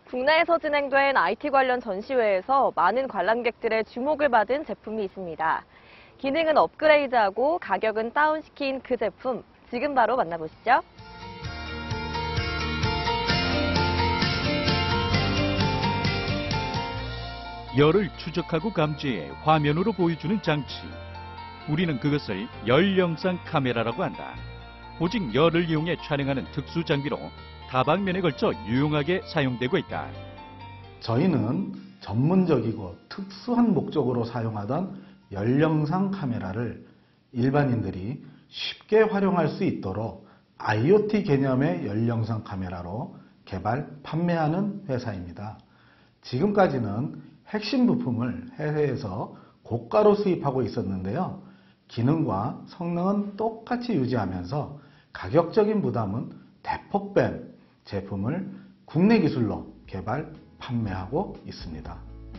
국내에서 진행된 IT 관련 전시회에서 많은 관람객들의 주목을 받은 제품이 있습니다. 기능은 업그레이드하고 가격은 다운시킨 그 제품, 지금 바로 만나보시죠. 열을 추적하고 감지해 화면으로 보여주는 장치. 우리는 그것을 열 영상 카메라라고 한다. 오직 열을 이용해 촬영하는 특수 장비로 다방면에 걸쳐 유용하게 사용되고 있다. 저희는 전문적이고 특수한 목적으로 사용하던 열 영상 카메라를 일반인들이 쉽게 활용할 수 있도록 IoT 개념의 열 영상 카메라로 개발, 판매하는 회사입니다. 지금까지는 핵심 부품을 해외에서 고가로 수입하고 있었는데요. 기능과 성능은 똑같이 유지하면서 가격적인 부담은 대폭 뺀 제품을 국내 기술로 개발, 판매하고 있습니다.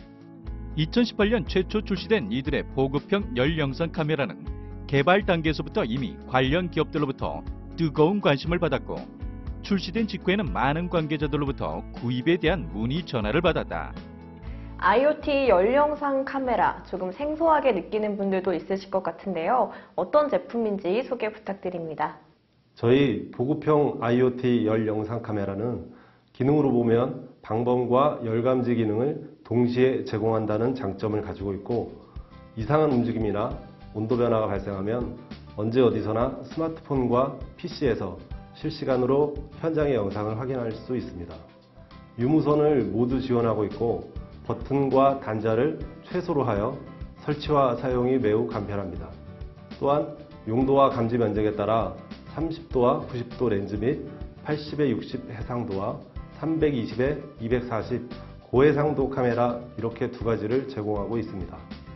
2018년 최초 출시된 이들의 보급형 열 영상 카메라는 개발 단계에서부터 이미 관련 기업들로부터 뜨거운 관심을 받았고, 출시된 직후에는 많은 관계자들로부터 구입에 대한 문의 전화를 받았다. IoT 열 영상 카메라, 조금 생소하게 느끼는 분들도 있으실 것 같은데요. 어떤 제품인지 소개 부탁드립니다. 저희 보급형 IoT 열 영상 카메라는 기능으로 보면 방범과 열 감지 기능을 동시에 제공한다는 장점을 가지고 있고, 이상한 움직임이나 온도 변화가 발생하면 언제 어디서나 스마트폰과 PC에서 실시간으로 현장의 영상을 확인할 수 있습니다. 유무선을 모두 지원하고 있고, 버튼과 단자를 최소로 하여 설치와 사용이 매우 간편합니다. 또한 용도와 감지 면적에 따라 30도와 90도 렌즈 및 80에 60 해상도와 320에 240 고해상도 카메라, 이렇게 두 가지를 제공하고 있습니다.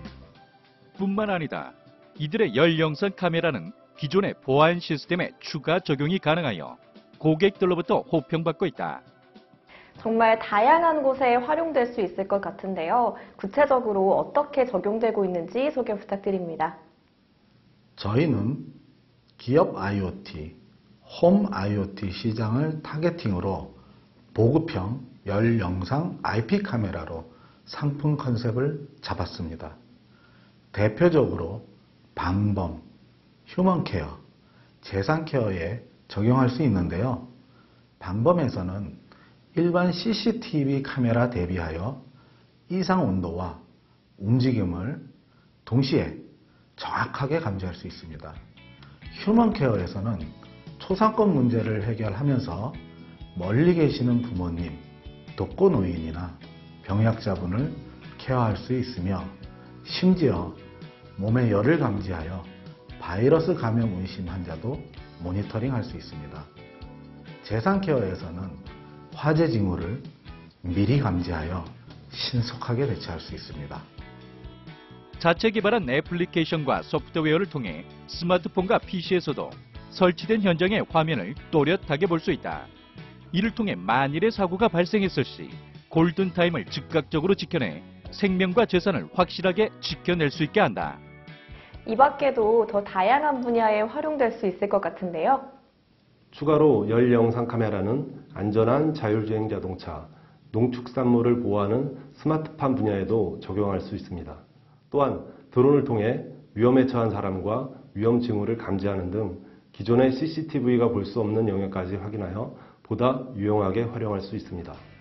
뿐만 아니다. 이들의 열 영상 카메라는 기존의 보안 시스템에 추가 적용이 가능하여 고객들로부터 호평받고 있다. 정말 다양한 곳에 활용될 수 있을 것 같은데요. 구체적으로 어떻게 적용되고 있는지 소개 부탁드립니다. 저희는 기업 IoT, 홈 IoT 시장을 타겟팅으로 보급형 열 영상 IP 카메라로 상품 컨셉을 잡았습니다. 대표적으로 방범, 휴먼케어, 재산케어에 적용할 수 있는데요. 방범에서는 일반 CCTV 카메라 대비하여 이상 온도와 움직임을 동시에 정확하게 감지할 수 있습니다. 휴먼케어에서는 초상권 문제를 해결하면서 멀리 계시는 부모님, 독거노인이나 병약자분을 케어할 수 있으며, 심지어 몸의 열을 감지하여 바이러스 감염 의심 환자도 모니터링할 수 있습니다. 재산케어에서는 화재 징후를 미리 감지하여 신속하게 대처할 수 있습니다. 자체 개발한 애플리케이션과 소프트웨어를 통해 스마트폰과 PC에서도 설치된 현장의 화면을 또렷하게 볼 수 있다. 이를 통해 만일의 사고가 발생했을 시 골든타임을 즉각적으로 지켜내 생명과 재산을 확실하게 지켜낼 수 있게 한다. 이 밖에도 더 다양한 분야에 활용될 수 있을 것 같은데요. 추가로 열 영상 카메라는 안전한 자율주행 자동차, 농축산물을 보호하는 스마트팜 분야에도 적용할 수 있습니다. 또한 드론을 통해 위험에 처한 사람과 위험 징후를 감지하는 등 기존의 CCTV가 볼 수 없는 영역까지 확인하여 보다 유용하게 활용할 수 있습니다.